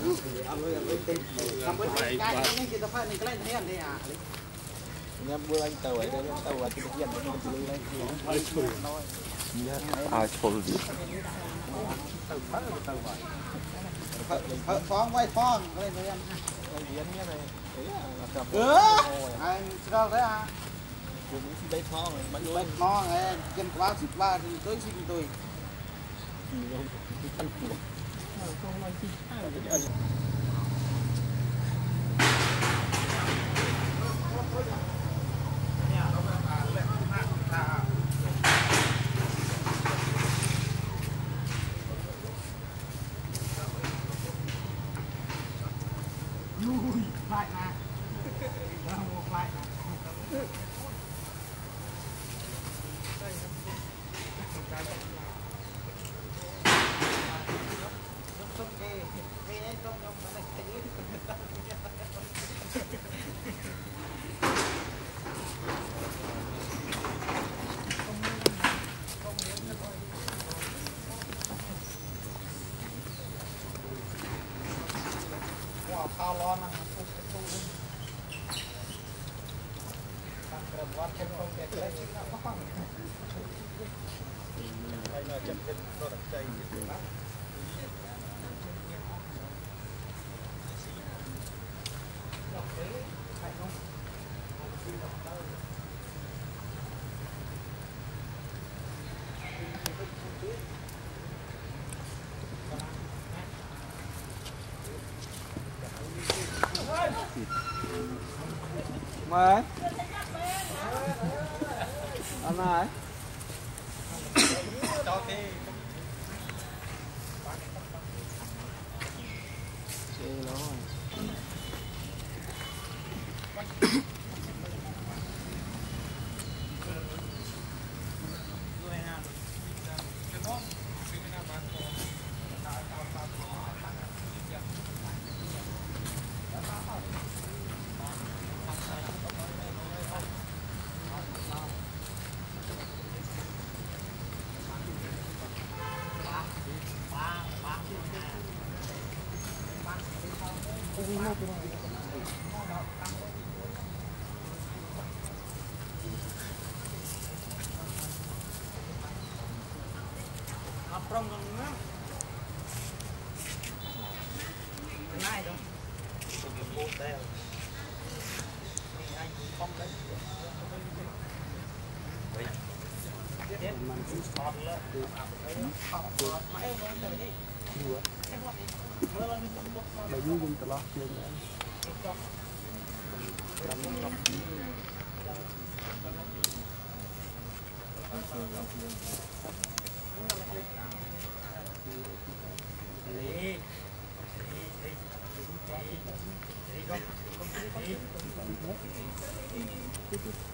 Em bữa anh tàu ấy đấy, tàu ở cái điện nó đi lên ai chôn đi phong quay phong cái này em điện nhé này anh sao thế à mình bay phong này bay phong này chân quá xịt ba thì tới xin tôi lại nè, một lại nè. How long? Perempuan kan không kẹt đấy chứ nó không. Đây là chậm chân nó đặt dây như thế. mày ăn này Cho cái from the này đâu cái bộ tèo anh không đấy tiếp mình cứ sọt lên từ sọt máy lên đây đi bây giờ dùng từ lót chưa nữa Đi.